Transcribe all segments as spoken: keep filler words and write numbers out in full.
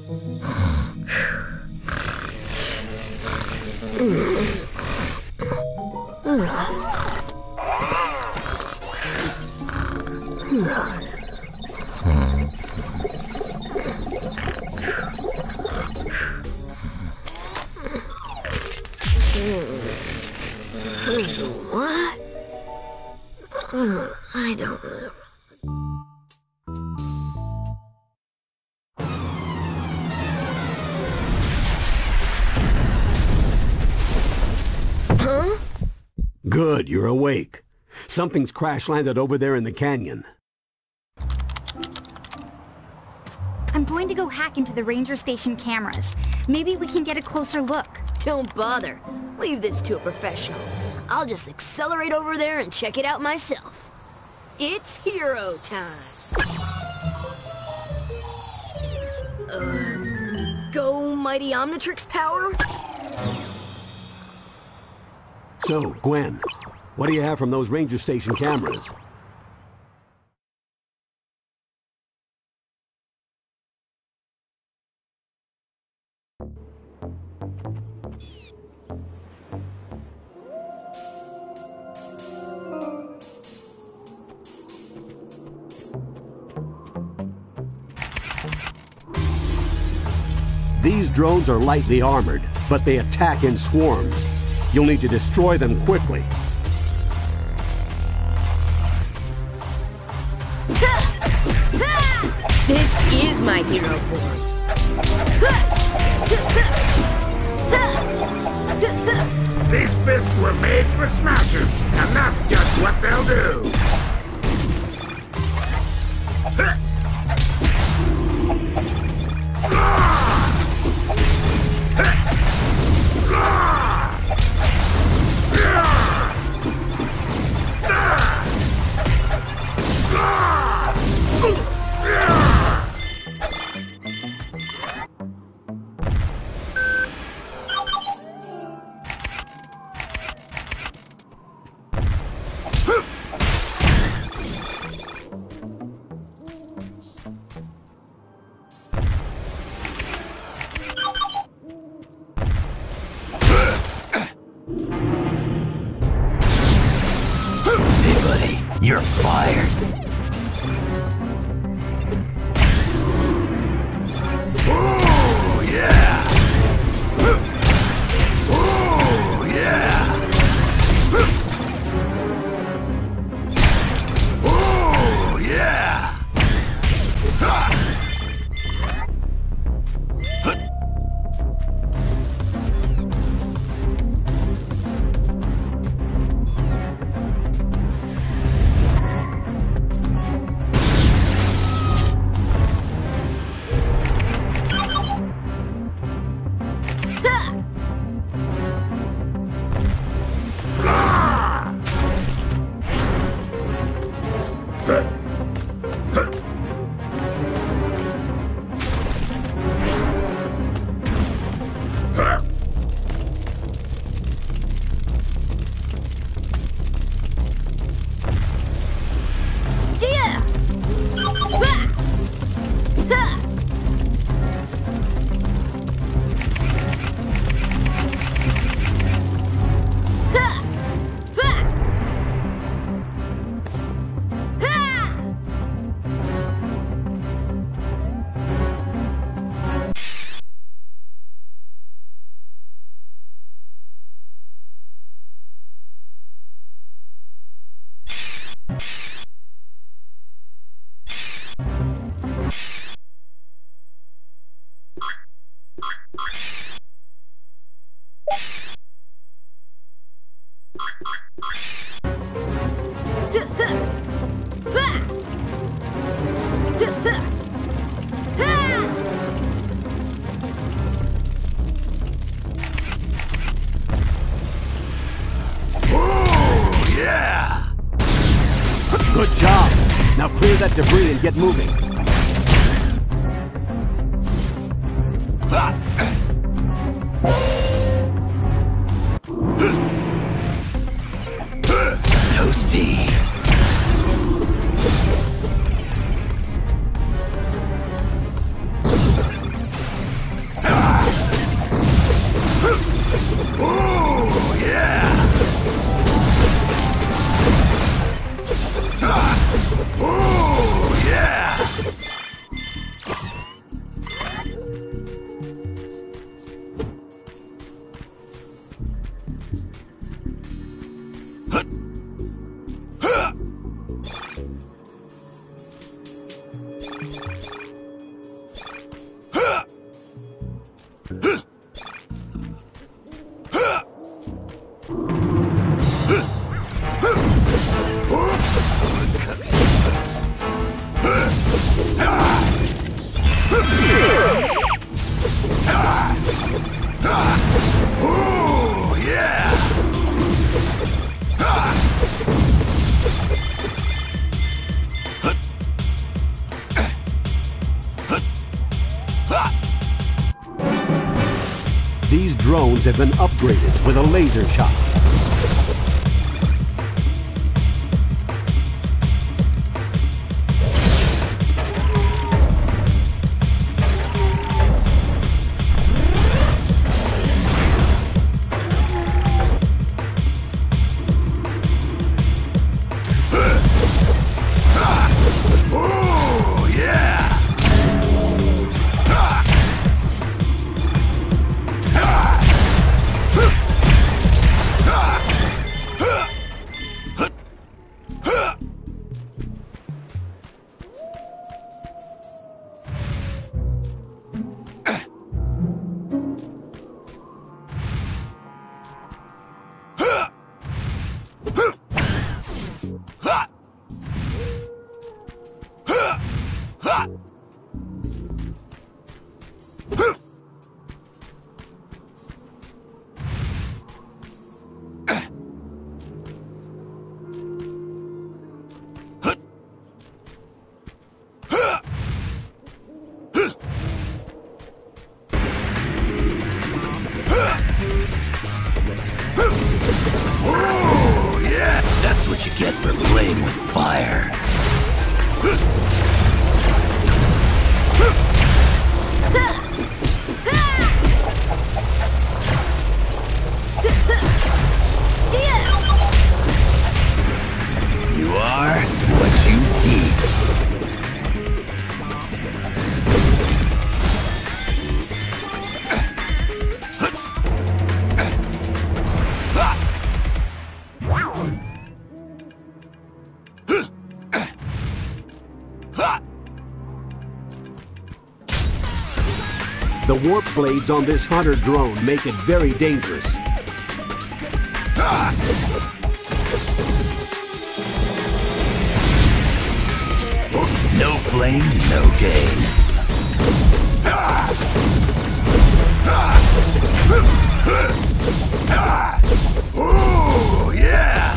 What? Oh, I don't know. Huh? Good, you're awake. Something's crash-landed over there in the canyon. I'm going to go hack into the ranger station cameras. Maybe we can get a closer look. Don't bother. Leave this to a professional. I'll just accelerate over there and check it out myself. It's hero time. Uh, go, mighty Omnitrix power. So, Gwen, what do you have from those ranger station cameras? These drones are lightly armored, but they attack in swarms. You'll need to destroy them quickly. This is my hero form. These fists were made for smashing, and that's just what they'll do. You're fired. Oh, yeah. Oh, yeah. Oh, yeah. Good job. Now clear that debris and get moving. Toasty. Ooh, yeah! These drones have been upgraded with a laser shot. Ooh, yeah! That's what you get for playing with fire. You are what you eat. The warp blades on this hunter drone make it very dangerous. No flame, no gain. Ooh, yeah!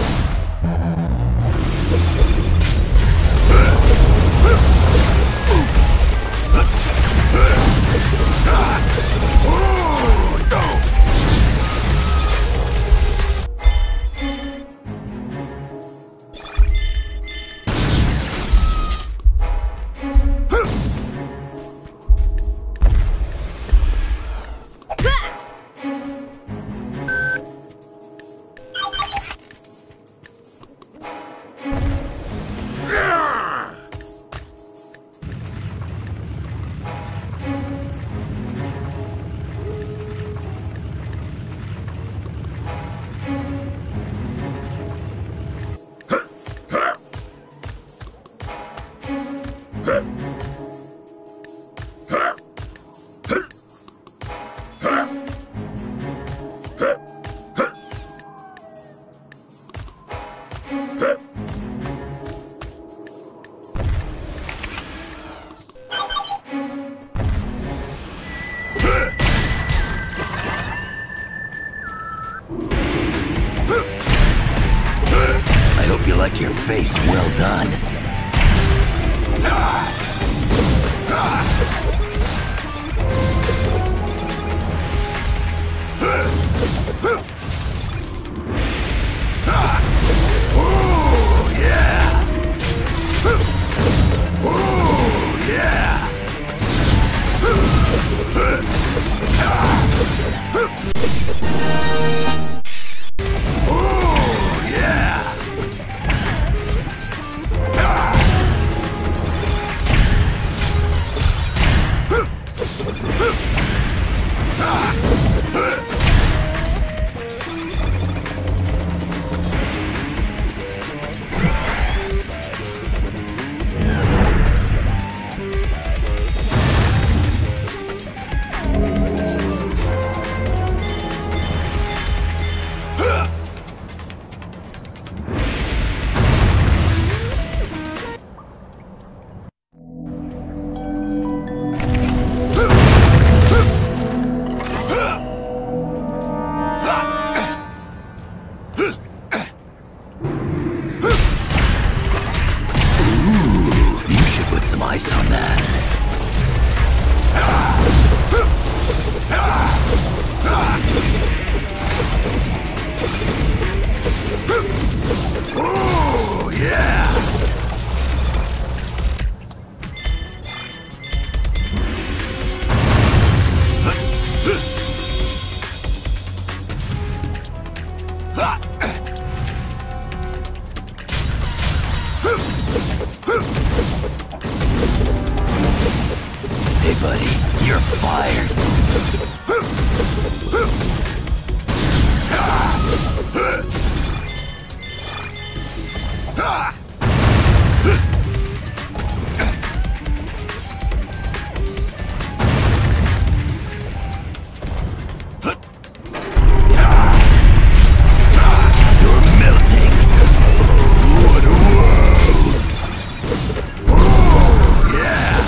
Like your face well done. Ooh, yeah! Ooh, yeah! Ooh, yeah! on that. Oh, yeah! Hey, buddy, you're fired. You're melting. What a world! Oh, yeah!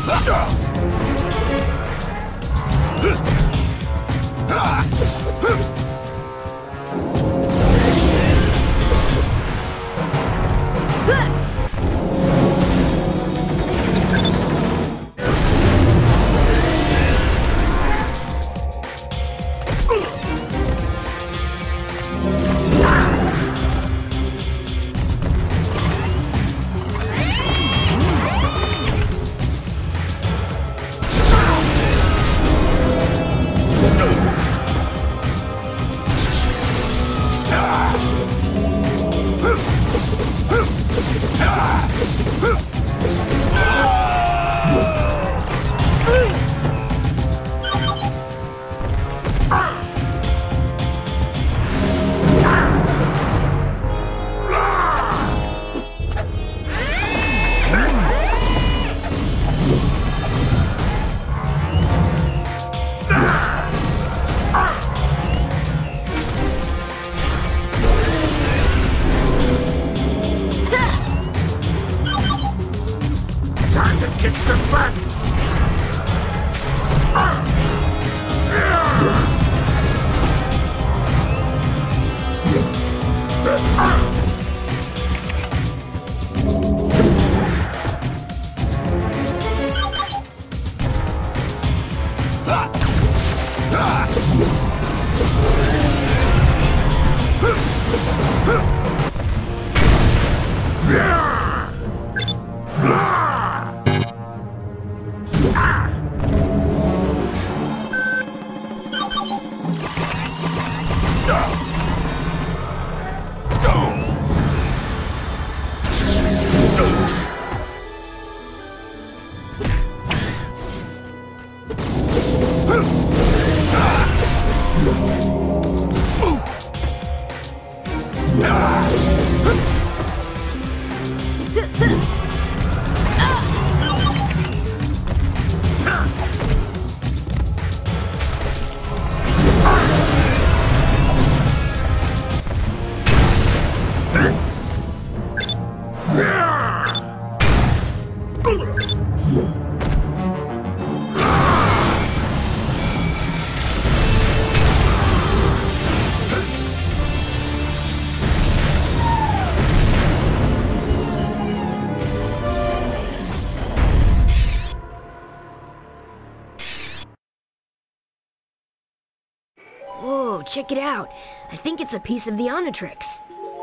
Whoa, check it out. I think it's a piece of the Omnitrix.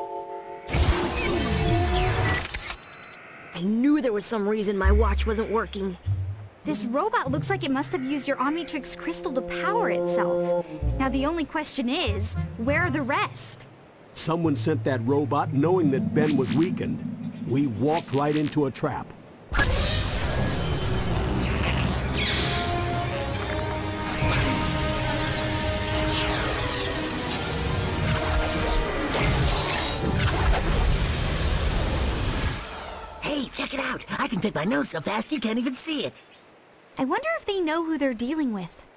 I knew there was some reason my watch wasn't working. This robot looks like it must have used your Omnitrix crystal to power itself. Now the only question is, where are the rest? Someone sent that robot knowing that Ben was weakened. We walked right into a trap. Hey, check it out! I can pick my nose so fast you can't even see it! I wonder if they know who they're dealing with.